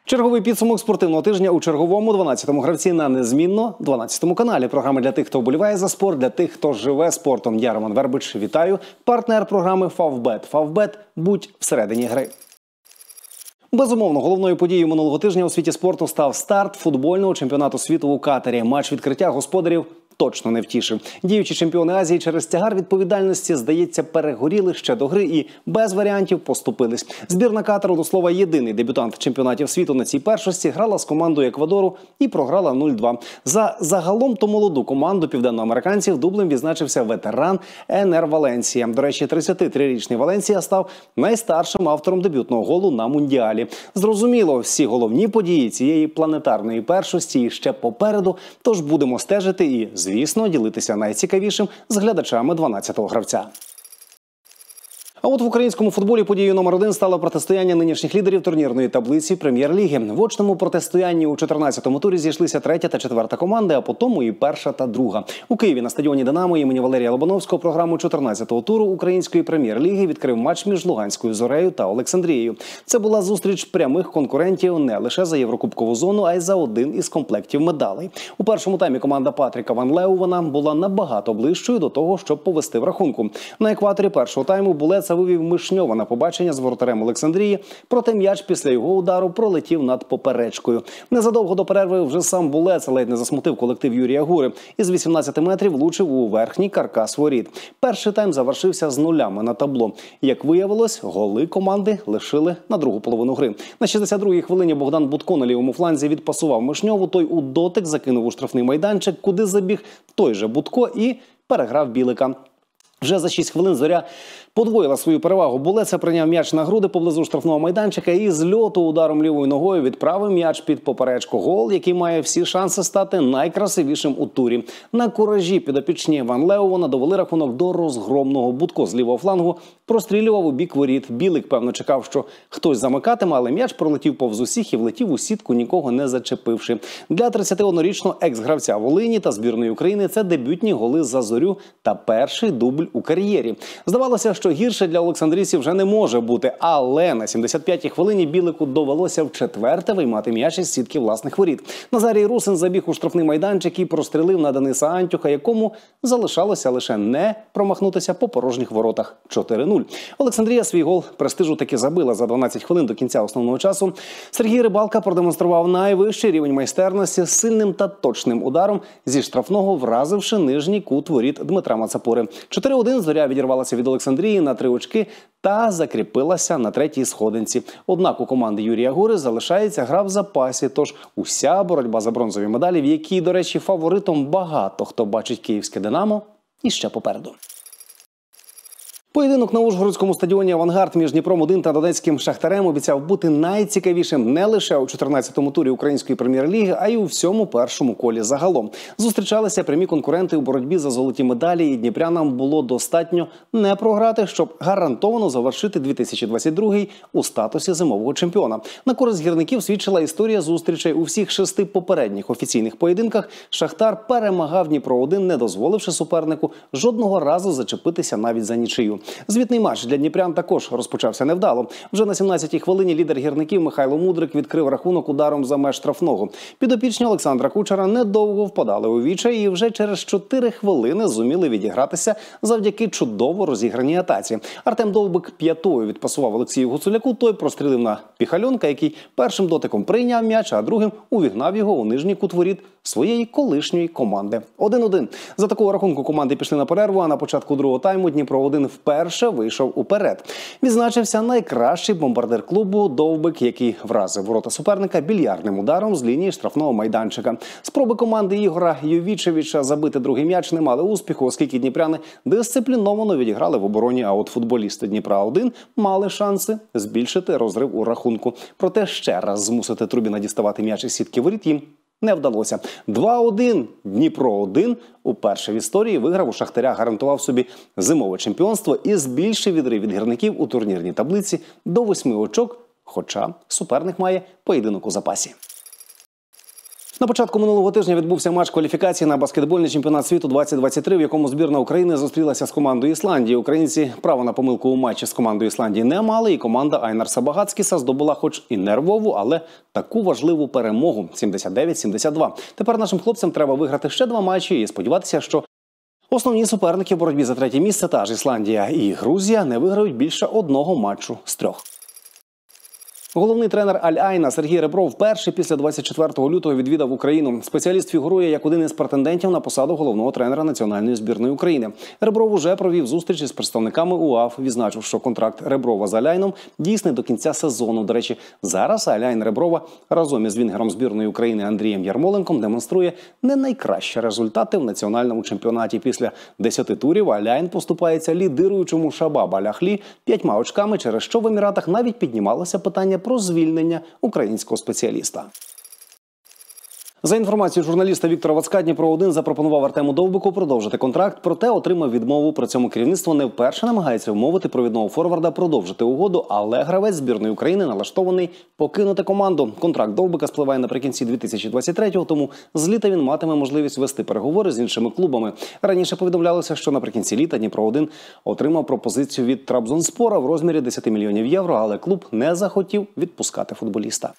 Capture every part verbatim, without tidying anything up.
Черговий підсумок спортивного тижня у черговому дванадцятому гравці на незмінно дванадцятому каналі. Програма для тих, хто вболіває за спорт, для тих, хто живе спортом. Я Роман Вербич, вітаю. Партнер програми Фавбет. Фавбет – будь всередині гри. Безумовно, головною подією минулого тижня у світі спорту став старт футбольного чемпіонату світу у Катарі. Матч відкриття господарів точно не втішив. Діючі чемпіони Азії через тягар відповідальності, здається, перегоріли ще до гри і без варіантів поступились. Збірна Катару, до слова, єдиний дебютант чемпіонатів світу на цій першості, грала з командою Еквадору і програла нуль два. За загалом то молоду команду південноамериканців дублем відзначився ветеран Енер Валенсія. До речі, тридцятитрирічний Валенсія став найстаршим автором дебютного голу на Мундіалі. Зрозуміло, всі головні події цієї планетарної першості ще попереду, тож будемо стежити і, звісно, ділитися найцікавішим з глядачами дванадцятого гравця. А от в українському футболі подією номер один стало протистояння нинішніх лідерів турнірної таблиці Прем'єр-ліги. В очному протистоянні у чотирнадцятому турі зійшлися третя та четверта команди, а потім і перша та друга. У Києві на стадіоні «Динамо» імені Валерія Лобановського програму чотирнадцятого туру української Прем'єр-ліги відкрив матч між Луганською «Зорею» та Олександрією. Це була зустріч прямих конкурентів не лише за єврокубкову зону, а й за один із комплектів медалей. У першому таймі команда Патріка Ван Леувена була набагато ближчою до того, щоб повести в рахунку. На екваторі першого тайму буле вивів Мишньова на побачення з воротарем Олександрії, проте м'яч після його удару пролетів над поперечкою. Незадовго до перерви вже сам Булец ледь не засмутив колектив Юрія Гури. Із вісімнадцяти метрів влучив у верхній каркас воріт. Перший тайм завершився з нулями на табло. Як виявилось, голи команди лишили на другу половину гри. На шістдесят другій хвилині Богдан Будко на лівому фланзі відпасував Мишньову, той у дотик закинув у штрафний майданчик, куди забіг той же Будко і переграв Білика. Вже за шість хвилин «Зоря» подвоїла свою перевагу. Булеца прийняв м'яч на груди поблизу штрафного майданчика і з льоту ударом лівою ногою відправив м'яч під поперечку. Гол, який має всі шанси стати найкрасивішим у турі. На куражі підопічні Ван Леувена довели рахунок до розгромного. Будко з лівого флангу прострілював у бік воріт. Білик, певно, чекав, що хтось замикатиме, але м'яч пролетів повз усіх і влетів у сітку, нікого не зачепивши. Для тридцятиоднорічного екс-гравця Волині та збірної України це дебютні голи за «Зорю» та перший дубль у кар'єрі. Здавалося, що гірше для олександрійців вже не може бути, але на сімдесят п'ятій хвилині Білику довелося вчетверте виймати м'яч із сітки власних воріт. Назарій Русин забіг у штрафний майданчик і прострілив на Дениса Антюха, якому залишалося лише не промахнутися по порожніх воротах. чотири нуль. Олександрія свій гол престижу таки забила за дванадцять хвилин до кінця основного часу. Сергій Рибалка продемонстрував найвищий рівень майстерності з сильним та точним ударом зі штрафного, вразивши нижній кут воріт Дмитра Мацапури. чотири один «Зоря» відірвалася від Олександрії на три очки та закріпилася на третій сходинці. Однак у команди Юрія Гури залишається гра в запасі, тож уся боротьба за бронзові медалі, в якій, до речі, фаворитом багато хто бачить київське «Динамо», іще попереду. Поєдинок на Ужгородському стадіоні «Авангард» між Дніпром один та Донецьким «Шахтарем» обіцяв бути найцікавішим не лише у чотирнадцятому турі української прем'єр-ліги, а й у всьому першому колі загалом. Зустрічалися прямі конкуренти у боротьбі за золоті медалі, і дніпрянам було достатньо не програти, щоб гарантовано завершити дві тисячі двадцять другий у статусі зимового чемпіона. На користь гірників свідчила історія зустрічей. У всіх шести попередніх офіційних поєдинках «Шахтар» перемагав Дніпро один, не дозволивши супернику жодного разу зачепитися навіть за нічию. Звітний матч для дніпрян також розпочався невдало. Вже на сімнадцятій хвилині лідер гірників Михайло Мудрик відкрив рахунок ударом за меж штрафного. Підопічні Олександра Кучера недовго впадали у відчай і вже через чотири хвилини зуміли відігратися завдяки чудово розіграній атаці. Артем Довбик п'ятою відпасував Олексію Гуцуляку, той прострілив на Піхальонка, який першим дотиком прийняв м'яч, а другим увігнав його у нижній кут воріт своєї колишньої команди. один один. За такого рахунку команди пішли на перерву, а на початку другого тайму Дніпро один вперше вийшов уперед. Відзначився найкращий бомбардир клубу Довбик, який вразив ворота суперника більярдним ударом з лінії штрафного майданчика. Спроби команди Ігора Йовічевича забити другий м'яч не мали успіху, оскільки дніпряни дисципліновано відіграли в обороні, а от футболісти Дніпра один мали шанси збільшити розрив у рахунку. Проте ще раз змусити Трубіна діставати м'яч із сітки воріт їм не вдалося. два один. Дніпро один уперше в історії виграв у Шахтаря, гарантував собі зимове чемпіонство і збільшив відрив від гірників у турнірній таблиці до восьми очок, хоча суперник має поєдинок у запасі. На початку минулого тижня відбувся матч кваліфікації на баскетбольний чемпіонат світу двадцять двадцять три, в якому збірна України зустрілася з командою Ісландії. Українці право на помилку у матчі з командою Ісландії не мали, і команда Айнарса Багацькіса здобула хоч і нервову, але таку важливу перемогу – сімдесят дев'ять сімдесят два. Тепер нашим хлопцям треба виграти ще два матчі і сподіватися, що основні суперники в боротьбі за третє місце, та ж Ісландія і Грузія, не виграють більше одного матчу з трьох. Головний тренер Аль-Айна Сергій Ребров вперше після двадцять четвертого лютого відвідав Україну. Спеціаліст фігурує як один із претендентів на посаду головного тренера національної збірної України. Ребров уже провів зустрічі з представниками УАФ, відзначив, що контракт Реброва з Аль-Айном дійсний до кінця сезону. До речі, зараз Аль-Айн Реброва разом із вінгером збірної України Андрієм Ярмоленком демонструє не найкращі результати в національному чемпіонаті. Після десяти турів Аль-Айн поступається лідируючому Шабаб Аль-Ахлі п'ятьма очками, через що в Еміратах навіть піднімалося питання про звільнення українського спеціаліста. За інформацією журналіста Віктора Вацка, Дніпро один запропонував Артему Довбику продовжити контракт, проте отримав відмову. При цьому керівництво не вперше намагається вмовити провідного форварда продовжити угоду, але гравець збірної України налаштований покинути команду. Контракт Довбика спливає наприкінці дві тисячі двадцять третього, тому з літа він матиме можливість вести переговори з іншими клубами. Раніше повідомлялося, що наприкінці літа Дніпро один отримав пропозицію від Трабзонспора в розмірі десяти мільйонів євро, але клуб не захотів відпускати футболіста.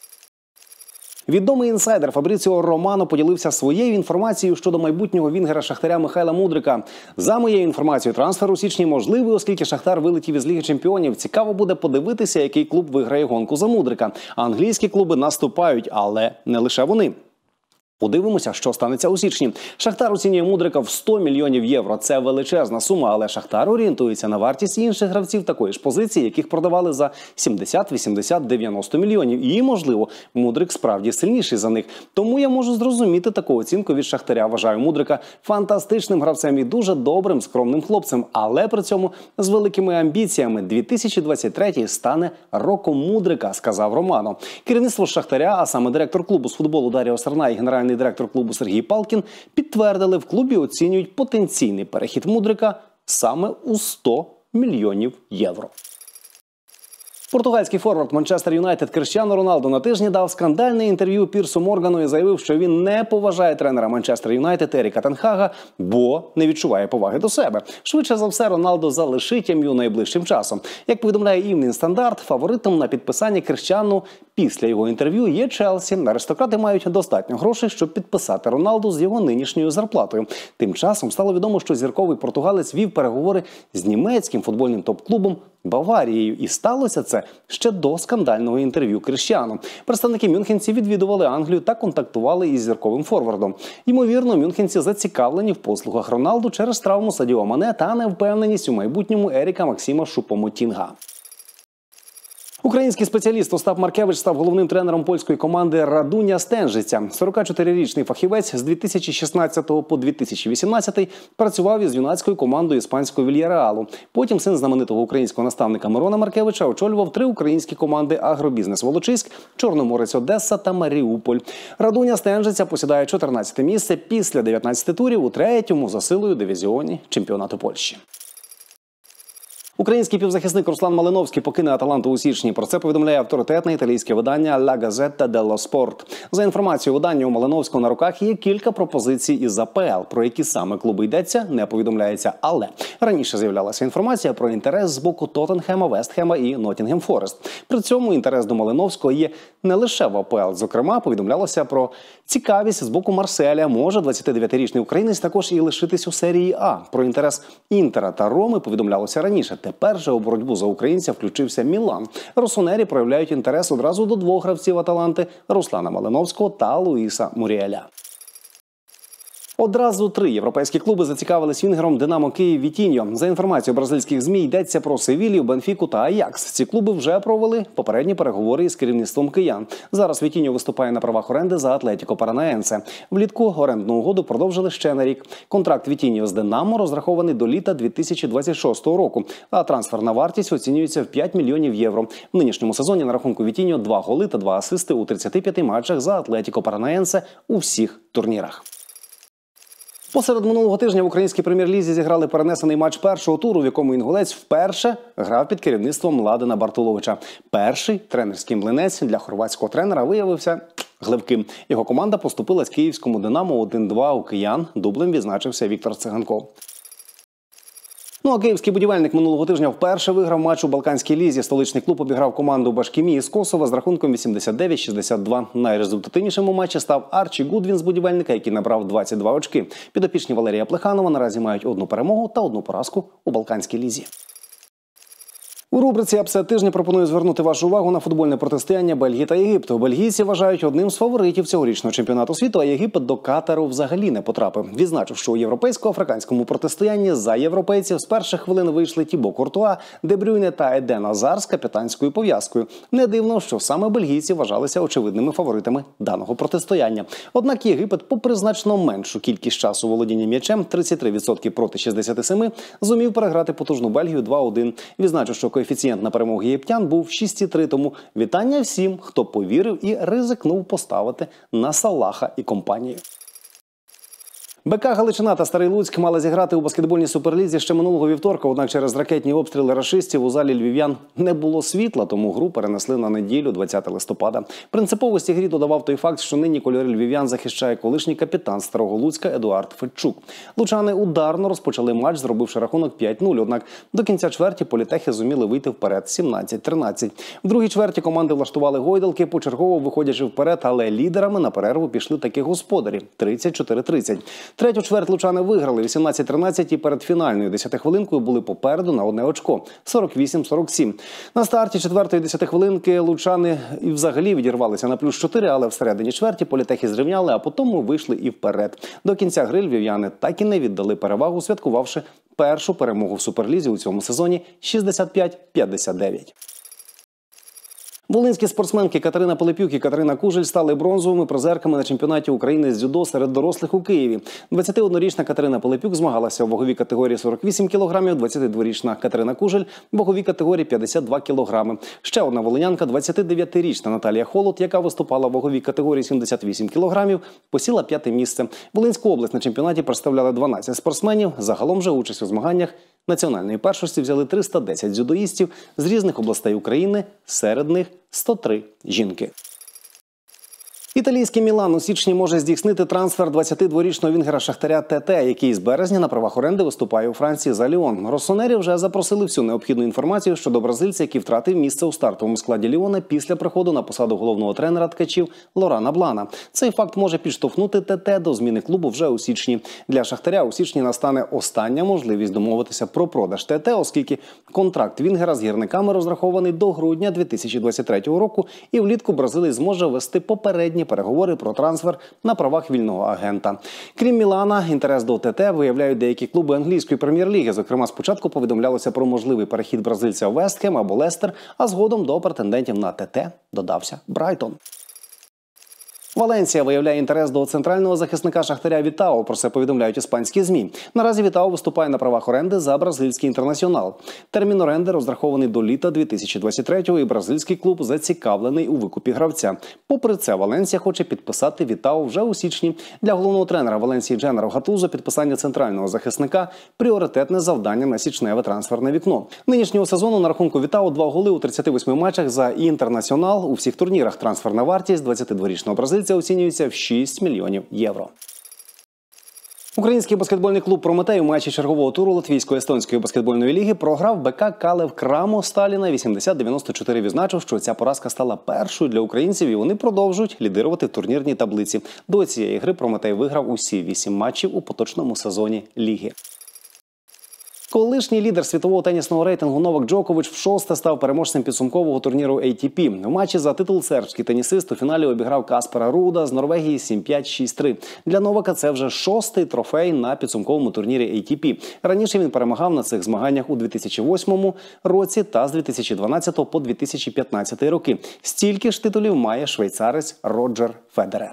Відомий інсайдер Фабріціо Романо поділився своєю інформацією щодо майбутнього вінгера Шахтаря Михайла Мудрика. За моєю інформацією, трансфер у січні можливий, оскільки Шахтар вилетів із Ліги Чемпіонів. Цікаво буде подивитися, який клуб виграє гонку за Мудрика. Англійські клуби наступають, але не лише вони. Подивимося, що станеться у січні. Шахтар оцінює Мудрика в сто мільйонів євро. Це величезна сума, але Шахтар орієнтується на вартість інших гравців такої ж позиції, яких продавали за сімдесят, вісімдесят, дев'яносто мільйонів. І, можливо, Мудрик справді сильніший за них. Тому я можу зрозуміти таку оцінку від Шахтаря. Вважаю Мудрика фантастичним гравцем і дуже добрим, скромним хлопцем, але при цьому з великими амбіціями. дві тисячі двадцять третій стане роком Мудрика, сказав Романо. Керівництво Шахтаря, а саме директор клубу з футболу Даріо Сарна і генеральний директор клубу Сергій Палкін підтвердили, в клубі оцінюють потенційний перехід Мудрика саме у сто мільйонів євро. Португальський форвард Манчестер Юнайтед Кріштіану Роналдо на тижні дав скандальне інтерв'ю Пірсу Моргану і заявив, що він не поважає тренера Манчестер Юнайтед Еріка Тен Хага, бо не відчуває поваги до себе. Швидше за все, Роналдо залишить ем ю найближчим часом. Як повідомляє Evening Standard, фаворитом на підписання Кріштіану після його інтерв'ю є Челсі. Аристократи мають достатньо грошей, щоб підписати Роналду з його нинішньою зарплатою. Тим часом стало відомо, що зірковий португалець вів переговори з німецьким футбольним топ-клубом Баварією. І сталося це ще до скандального інтерв'ю Кріштіану. Представники мюнхенців відвідували Англію та контактували із зірковим форвардом. Ймовірно, мюнхенці зацікавлені в послугах Роналду через травму Садіо Мане та невпевненість у майбутньому Еріка Максима Шупо-Мотінга. Український спеціаліст Остап Маркевич став головним тренером польської команди Радуня Стенжиця. сорокачотирирічний фахівець з дві тисячі шістнадцятого по дві тисячі вісімнадцятий працював із юнацькою командою іспанського Вільяреалу. Потім син знаменитого українського наставника Мирона Маркевича очолював три українські команди «Агробізнес Волочиськ», «Чорноморець Одеса» та «Маріуполь». Радуня Стенжиця посідає чотирнадцяте місце після дев'ятнадцяти турів у третьому за силою дивізіоні чемпіонату Польщі. Український півзахисник Руслан Малиновський покине Аталанту у січні. Про це повідомляє авторитетне італійське видання «Ла Газетта делло Спорт». За інформацією видання, у Малиновського на руках є кілька пропозицій із а пе ел. Про які саме клуби йдеться, не повідомляється. Але раніше з'являлася інформація про інтерес з боку Тоттенхема, Вестхема і Ноттінгем Форест. При цьому інтерес до Малиновського є не лише в а пе ел. Зокрема, повідомлялося про цікавість з боку Марселя. Може двадцятидев'ятирічний українець також і лишитись у серії А. Про інтерес Інтера та Роми повідомлялося раніше. Тепер же у боротьбу за українця включився Мілан. Росонері проявляють інтерес одразу до двох гравців Аталанти – Руслана Малиновського та Луїса Муріеля. Одразу три європейські клуби зацікавились вінгером «Динамо Київ» Вітіньо. За інформацією бразильських ЗМІ, йдеться про Севілью, Бенфіку та Аякс. Ці клуби вже провели попередні переговори із керівництвом киян. Зараз Вітіньо виступає на правах оренди за Атлетіко Паранаєнсе. Влітку орендну угоду продовжили ще на рік. Контракт Вітіньо з «Динамо» розрахований до літа дві тисячі двадцять шостого року, а трансферна вартість оцінюється в п'ять мільйонів євро. В нинішньому сезоні на рахунку Вітіньо два голи та два асисти у тридцяти п'яти матчах за Атлетіко Паранаєнсе у всіх турнірах. Посеред минулого тижня в українській прем'єр-лізі зіграли перенесений матч першого туру, в якому інгулець вперше грав під керівництвом Младена Бартуловича. Перший тренерський млинець для хорватського тренера виявився Гливки. Його команда поступилась київському «Динамо» один-два у киян. Дублем відзначився Віктор Циганков. Ну а київський будівельник минулого тижня вперше виграв матч у Балканській лізі. Столичний клуб обіграв команду Башкімії з Косова з рахунком вісімдесят дев'ять шістдесят два. Найрезультативнішим у матчі став Арчі Гудвін з будівельника, який набрав двадцять два очки. Підопічні Валерія Плеханова наразі мають одну перемогу та одну поразку у Балканській лізі. У рубриці «Апсет тижня» пропоную звернути вашу увагу на футбольне протистояння Бельгії та Єгипту. Бельгійці вважають одним з фаворитів цьогорічного чемпіонату світу, а Єгипет до Катару взагалі не потрапив. Відзначив, що у європейсько-африканському протистоянні за європейців з перших хвилин вийшли Тібо Куртуа, Де Брюйне та Еден Азар з капітанською пов'язкою. Не дивно, що саме бельгійці вважалися очевидними фаворитами даного протистояння. Однак Єгипет, попри значно меншу кількість часу володіння м'ячем, тридцять три відсотки проти шістдесят сім, зумів переграти потужну Бельгію два один. Відзначив, що коефіцієнт на перемогу єгиптян був шість три, тому вітання всім, хто повірив і ризикнув поставити на Салаха і компанію. БК Галичина та Старий Луцьк мали зіграти у баскетбольній суперлізі ще минулого вівторка, однак через ракетні обстріли рашистів у залі львів'ян не було світла, тому гру перенесли на неділю, двадцятого листопада. Принциповості грі додавав той факт, що нині кольори львів'ян захищає колишній капітан Старого Луцька Едуард Федчук. Лучани ударно розпочали матч, зробивши рахунок п'ять нуль, однак до кінця чверті політехи зуміли вийти вперед сімнадцять тринадцять. В другій чверті команди влаштували гойдалки, почергово виходячи вперед, але лідерами на перерву пішли таки господарі – тридцять чотири тридцять. Третю чверть лучани виграли вісімнадцять тринадцять і перед фінальною десятихвилинкою були попереду на одне очко – сорок вісім сорок сім. На старті четвертої десятихвилинки лучани і взагалі відірвалися на плюс чотири, але всередині чверті політехи зрівняли, а потім вийшли і вперед. До кінця гри львів'яни так і не віддали перевагу, святкувавши першу перемогу в Суперлізі у цьому сезоні шістдесят п'ять п'ятдесят дев'ять. Волинські спортсменки Катерина Пилипюк і Катерина Кужель стали бронзовими призерками на чемпіонаті України з дзюдо серед дорослих у Києві. двадцятиоднорічна Катерина Пилипюк змагалася в ваговій категорії сорок вісім кілограмів, двадцятидворічна Катерина Кужель в ваговій категорії п'ятдесят два кілограми. Ще одна волинянка, двадцятидев'ятирічна Наталія Холод, яка виступала в ваговій категорії сімдесят вісім кілограмів, посіла п'яте місце. Волинську область на чемпіонаті представляли дванадцять спортсменів. Загалом же участь у змаганнях національної першості взяли триста десять дзюдоїстів з різних областей України, серед них сто три жінки. Італійський Мілан у січні може здійснити трансфер двадцятидворічного вінгера Шахтаря Тете, який з березня на правах оренди виступає у Франції за Ліон. Росонері вже запросили всю необхідну інформацію щодо бразильця, який втратив місце у стартовому складі Ліона після приходу на посаду головного тренера ткачів Лорана Блана. Цей факт може підштовхнути Тете до зміни клубу вже у січні. Для Шахтаря у січні настане остання можливість домовитися про продаж Тете, оскільки контракт вінгера з гірниками розрахований до грудня дві тисячі двадцять третього року, і влітку бразилець зможе вести попередні переговори про трансфер на правах вільного агента. Крім Мілана, інтерес до Тете виявляють деякі клуби англійської прем'єр-ліги. Зокрема, спочатку повідомлялося про можливий перехід бразильця в Вест Хем або Лестер, а згодом до претендентів на Тете додався Брайтон. Валенсія виявляє інтерес до центрального захисника Шахтаря Вітао, про це повідомляють іспанські ЗМІ. Наразі Вітао виступає на правах оренди за бразильський Інтернаціонал. Термін оренди розрахований до літа дві тисячі двадцять третього, і бразильський клуб зацікавлений у викупі гравця. Попри це, Валенсія хоче підписати Вітао вже у січні. Для головного тренера Валенсії Дженеро Гатузо підписання центрального захисника – пріоритетне завдання на січневе трансферне вікно. Нинішнього сезону на рахунку Вітао два голи у тридцяти восьми матчах за Інтернаціонал у всіх турнірах. Трансферна вартість двадцятидворічного бразильця оцінюється в шість мільйонів євро. Український баскетбольний клуб «Прометей» у матчі чергового туру Латвійсько-естонської баскетбольної ліги програв БК Калев Крамо Сталіна вісімдесят дев'яносто чотири. Відзначив, що ця поразка стала першою для українців, і вони продовжують лідирувати в турнірній таблиці. До цієї гри «Прометей» виграв усі вісім матчів у поточному сезоні ліги. Колишній лідер світового тенісного рейтингу Новак Джокович вшосте став переможцем підсумкового турніру ей ті пі. В матчі за титул сербський тенісист у фіналі обіграв Каспера Руда з Норвегії сім п'ять шість три. Для Новака це вже шостий трофей на підсумковому турнірі ей ті пі. Раніше він перемагав на цих змаганнях у дві тисячі восьмому році та з дві тисячі дванадцятого по дві тисячі п'ятнадцятий роки. Стільки ж титулів має швейцарець Роджер Федерер.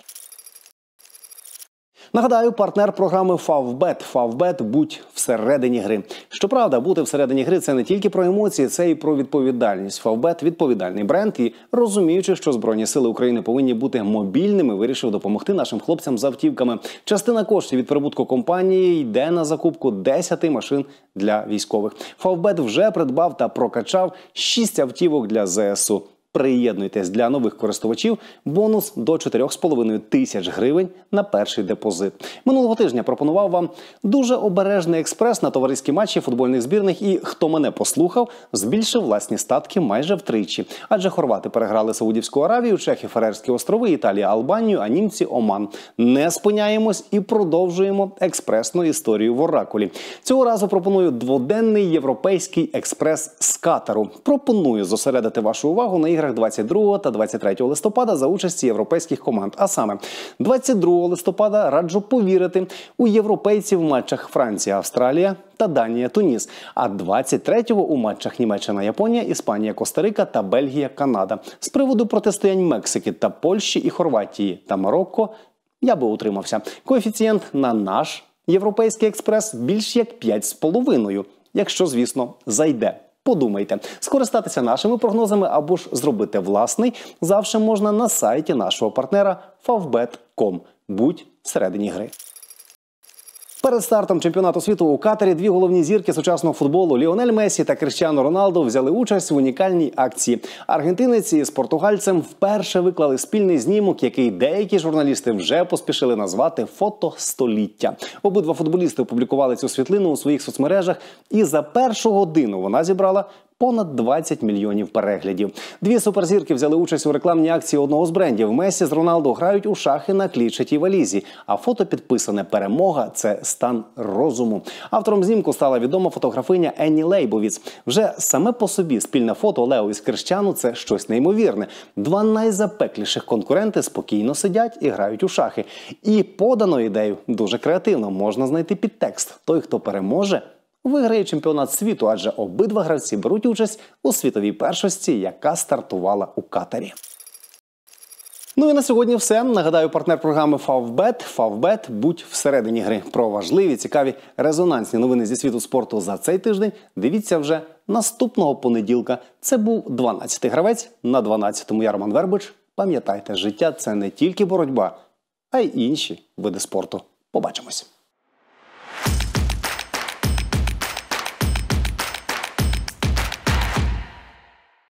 Нагадаю, партнер програми Фавбет. Фавбет – будь всередині гри. Щоправда, бути всередині гри – це не тільки про емоції, це і про відповідальність. Фавбет – відповідальний бренд і, розуміючи, що Збройні сили України повинні бути мобільними, вирішив допомогти нашим хлопцям з автівками. Частина коштів від прибутку компанії йде на закупку десяти машин для військових. Фавбет вже придбав та прокачав шість автівок для зе ес у. Приєднуйтесь, для нових користувачів бонус до чотирьох з половиною тисяч гривень на перший депозит. Минулого тижня пропонував вам дуже обережний експрес на товариські матчі футбольних збірних і, хто мене послухав, збільшив власні статки майже втричі. Адже хорвати переграли Саудівську Аравію, чехи Фарерські острови, Італія Албанію, а німці Оман. Не спиняємось і продовжуємо експресну історію в Оракулі. Цього разу пропоную дводенний європейський експрес з Катару. Пропоную зосередити вашу увагу на іграх двадцять другого та двадцять третього листопада за участі європейських команд. А саме, двадцять другого листопада раджу повірити у європейців в матчах Франція, Австралія та Данія, Туніс. А двадцять третього у матчах Німеччина, Японія, Іспанія, Коста-Рика та Бельгія, Канада. З приводу протистоянь Мексики та Польщі і Хорватії та Марокко я би утримався. Коефіцієнт на наш європейський експрес більш як п'ять з половиною, якщо, звісно, зайде. Подумайте, скористатися нашими прогнозами або ж зробити власний завжди можна на сайті нашого партнера фавбет крапка ком. Будь всередині гри. Перед стартом чемпіонату світу у Катарі дві головні зірки сучасного футболу Ліонель Месі та Кріштіану Роналдо взяли участь в унікальній акції. Аргентинець із португальцем вперше виклали спільний знімок, який деякі журналісти вже поспішили назвати «фото століття». Обидва футболісти опублікували цю світлину у своїх соцмережах, і за першу годину вона зібрала понад двадцять мільйонів переглядів. Дві суперзірки взяли участь у рекламній акції одного з брендів. Месі з Роналдо грають у шахи на клітчатій валізі, а фото підписане «Перемога – це стан розуму». Автором знімку стала відома фотографиня Енні Лейбовіц. Вже саме по собі спільне фото Лео із Кріштіану – це щось неймовірне. Два найзапекліших конкуренти спокійно сидять і грають у шахи. І подано ідею дуже креативно, можна знайти підтекст. Той, хто переможе, виграє чемпіонат світу, адже обидва гравці беруть участь у світовій першості, яка стартувала у Катарі. Ну і на сьогодні все. Нагадаю, партнер програми Фавбет. Фавбет – будь всередині гри. Про важливі, цікаві, резонансні новини зі світу спорту за цей тиждень дивіться вже наступного понеділка. Це був дванадцятий гравець, на дванадцятому я Роман Вербич. Пам'ятайте, життя – це не тільки боротьба, а й інші види спорту. Побачимось.